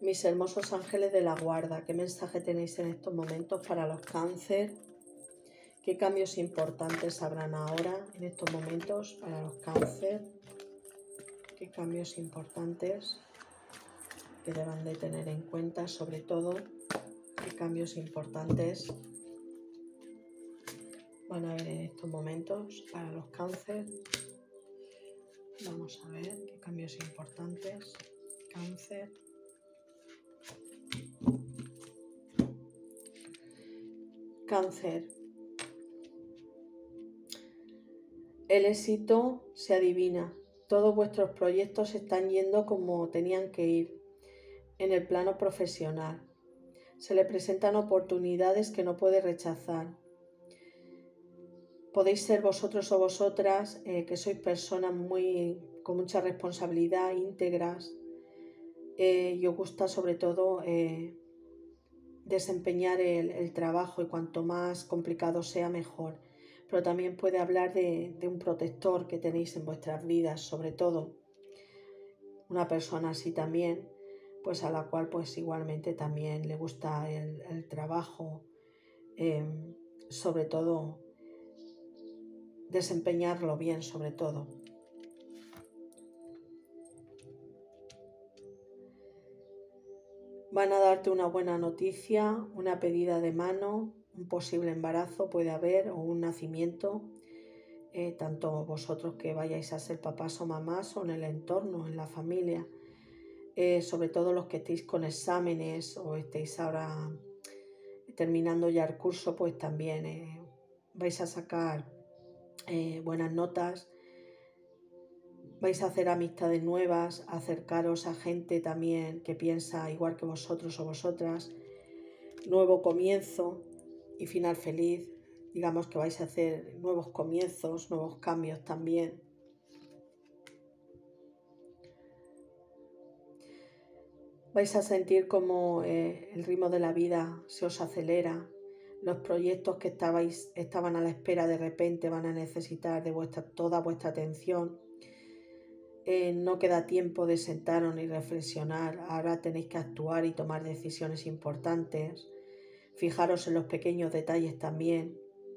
Mis hermosos ángeles de la guarda, ¿qué mensaje tenéis en estos momentos para los cáncer? ¿Qué cambios importantes habrán ahora en estos momentos para los cáncer? ¿Qué cambios importantes que deban de tener en cuenta? Sobre todo, ¿qué cambios importantes van a haber en estos momentos para los cáncer? Vamos a ver qué cambios importantes. Cáncer. Cáncer. El éxito se adivina. Todos vuestros proyectos están yendo como tenían que ir en el plano profesional. Se le presentan oportunidades que no puede rechazar. Podéis ser vosotros o vosotras que sois personas con mucha responsabilidad, íntegras, y os gusta sobre todo desempeñar el trabajo, y cuanto más complicado sea mejor. Pero también puede hablar de un protector que tenéis en vuestras vidas, sobre todo una persona así también, pues a la cual pues igualmente también le gusta el trabajo, sobre todo desempeñarlo bien, sobre todo. Van a darte una buena noticia, una pedida de mano, un posible embarazo puede haber o un nacimiento, tanto vosotros que vayáis a ser papás o mamás o en el entorno, en la familia, sobre todo los que estéis con exámenes o estéis ahora terminando ya el curso, pues también vais a sacar buenas notas, vais a hacer amistades nuevas, acercaros a gente también que piensa igual que vosotros o vosotras, nuevo comienzo y final feliz. Digamos que vais a hacer nuevos comienzos, nuevos cambios también. Vais a sentir como el ritmo de la vida se os acelera. Los proyectos que estaban a la espera de repente van a necesitar de toda vuestra atención. No queda tiempo de sentaros ni reflexionar. Ahora tenéis que actuar y tomar decisiones importantes. Fijaros en los pequeños detalles también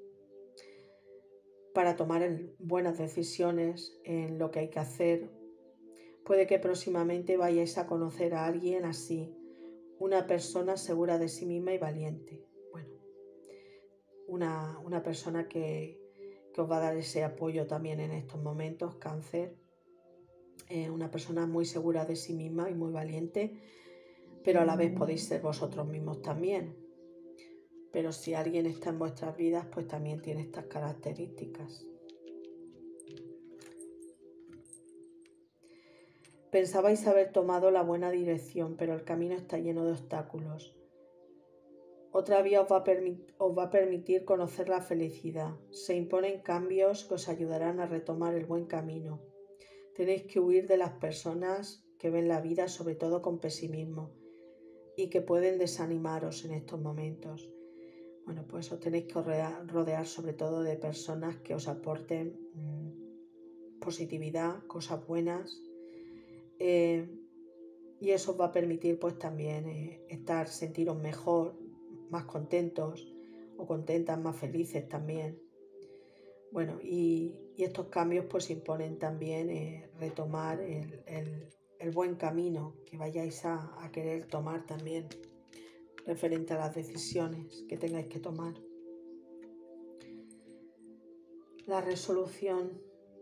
para tomar buenas decisiones en lo que hay que hacer. Puede que próximamente vayáis a conocer a alguien así, una persona segura de sí misma y valiente. Bueno, una persona que os va a dar ese apoyo también en estos momentos, cáncer. Una persona muy segura de sí misma y muy valiente, pero a la vez podéis ser vosotros mismos también. Pero si alguien está en vuestras vidas, pues también tiene estas características. Pensabais haber tomado la buena dirección, pero el camino está lleno de obstáculos. Otra vía os va a permitir conocer la felicidad. Se imponen cambios que os ayudarán a retomar el buen camino. Tenéis que huir de las personas que ven la vida sobre todo con pesimismo y que pueden desanimaros en estos momentos. Bueno, pues os tenéis que rodear sobre todo de personas que os aporten positividad, cosas buenas, y eso os va a permitir pues también sentiros mejor, más contentos o contentas, más felices también. Bueno, y estos cambios pues imponen también retomar el buen camino que vayáis a querer tomar también referente a las decisiones que tengáis que tomar. La resolución.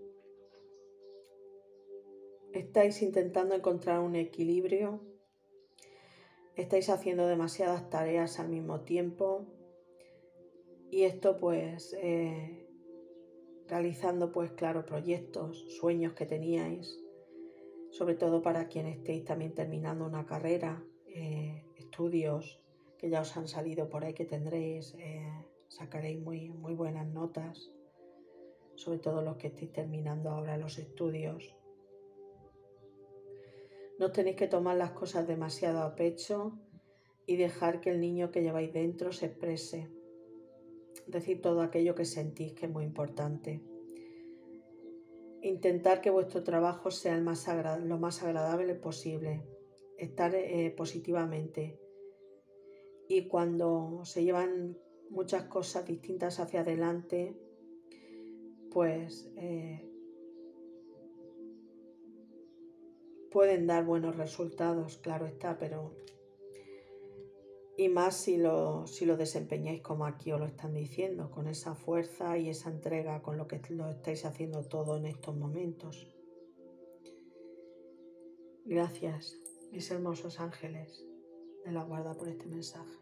Estáis intentando encontrar un equilibrio, estáis haciendo demasiadas tareas al mismo tiempo y esto pues realizando pues claro proyectos, sueños que teníais, sobre todo para quienes estéis también terminando una carrera, estudios que ya os han salido por ahí que tendréis, sacaréis muy buenas notas, sobre todo los que estéis terminando ahora los estudios. No tenéis que tomar las cosas demasiado a pecho y dejar que el niño que lleváis dentro se exprese. Decir todo aquello que sentís, que es muy importante. Intentar que vuestro trabajo sea lo más agradable posible. estar positivamente. Y cuando se llevan muchas cosas distintas hacia adelante, pues pueden dar buenos resultados, claro está, pero y más si lo desempeñáis como aquí os lo están diciendo, con esa fuerza y esa entrega con lo que lo estáis haciendo todo en estos momentos. Gracias, mis hermosos ángeles de la guarda, por este mensaje.